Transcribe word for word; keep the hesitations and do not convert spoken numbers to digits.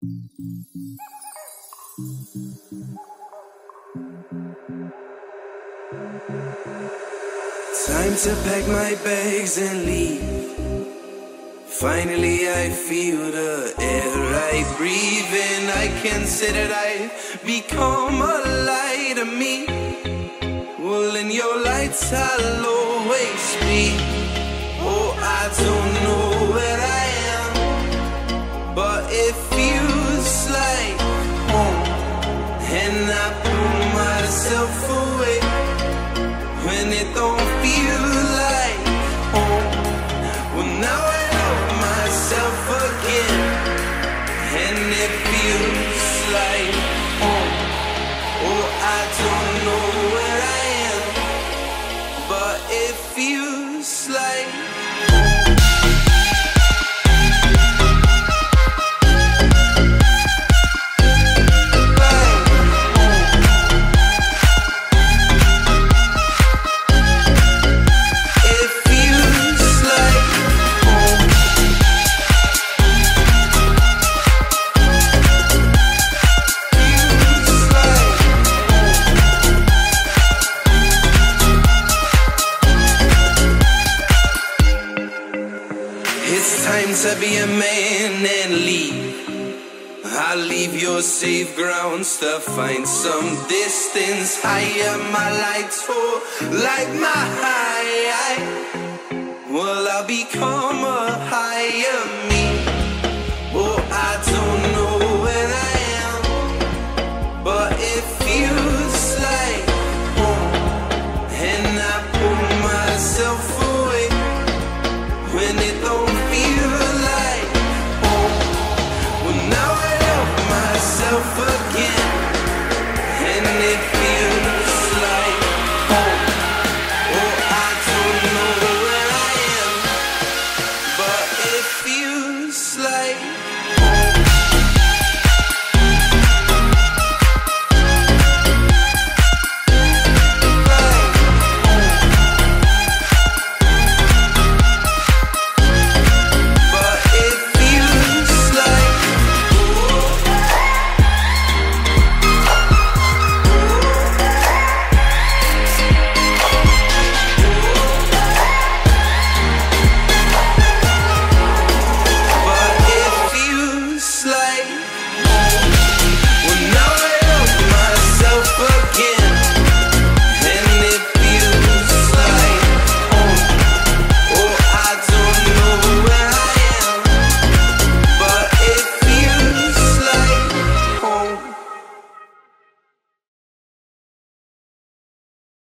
Time to pack my bags and leave. Finally I feel the air I breathe in. I can say that I've become a light to me. Well, in your lights I'll always be. Oh, I don't know where I am, but it feels like home. And I pull myself away when it don't feel like home. Well, now I love myself again, and it feels like home. Oh, I don't know where I am, but it feels like to be a man and leave. I'll leave your safe grounds to find some distance higher. My lights fall like my high. Well, I'll become a higher